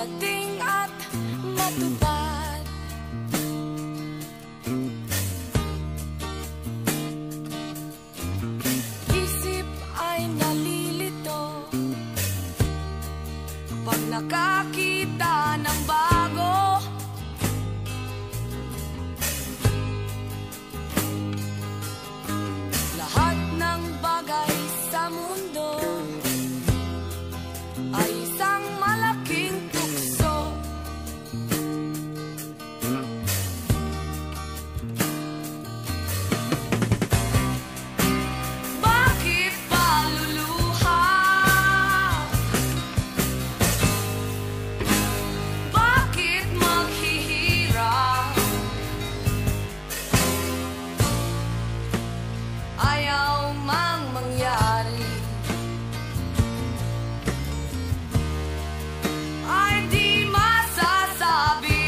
marating at matupad. Isip ay nalilito pag nakakita ng bago. Lahat ng bagay sa mundo ay isang malaking tukso. Bakit paluluha? Bakit maghihirap? Ayaw mang mangyari ay di masasabi.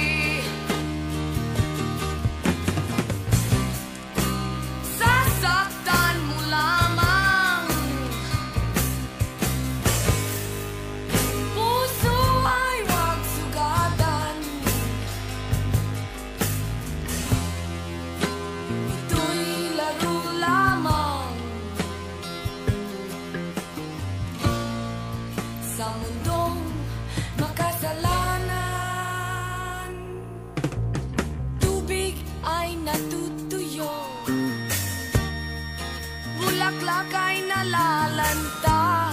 Sasaktan mo lamang. Puso ay huwag sugatan. Ito'y laro lamang sa mundong makasalanan. Tubig ay natutuyo, bulaklak ay nalalanta.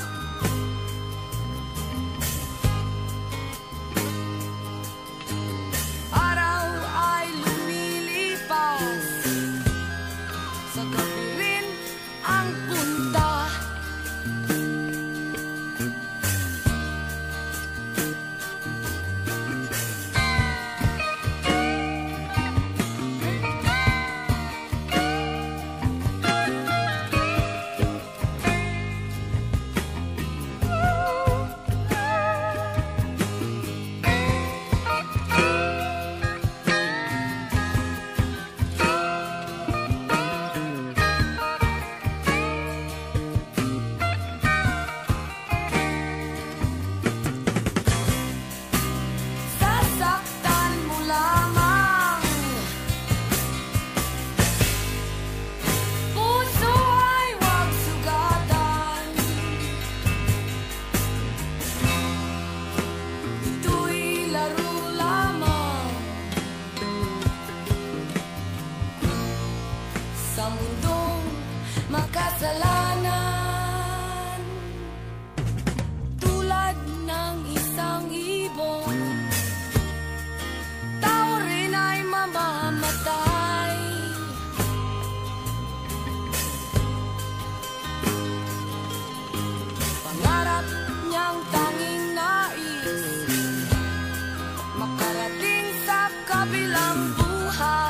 Araw ay lumilipas, sa gabi rin ang punta. Sasaktan mo lamang. Puso ay huwag sugatan. Ito'y laro lamang sa mundong makasalanan. Tulad ng isang ibon, tao rin ay mamamatay. Pangarap niyang tanging nais makarating sa kabilang buhay.